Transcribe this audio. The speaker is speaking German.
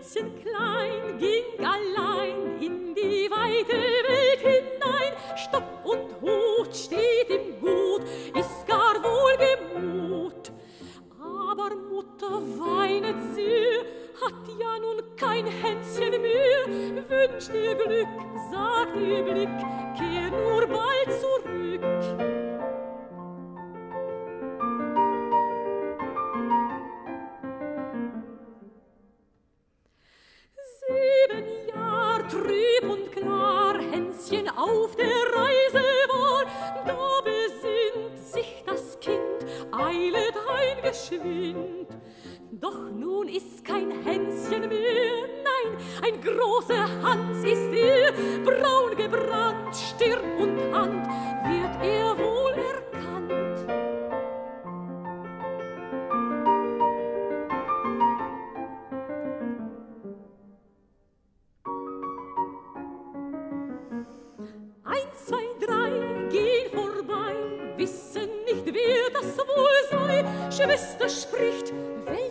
Hanschen Klein ging allein in die weite Welt hinein. Stock und Hut steht ihm gut, ist gar wohlgemut. Aber Mutter weinet sehr, hat ja nun kein Hänschen mehr. Wünscht ihr Glück, sagt ihr Blick, kehr nur bald zurück. 7 Jahr trüb und klar Hänschen auf der Reise war, da besinnt sich das Kind, eilet ein geschwind. Doch nun ist kein Hänschen mehr, nein, ein großer Hans ist er, braun gebrannt, Stirn und Hand, wird er wohl erkannt. Eins, zwei, drei gehen vorbei, wissen nicht, wer das wohl sei. Schwester spricht,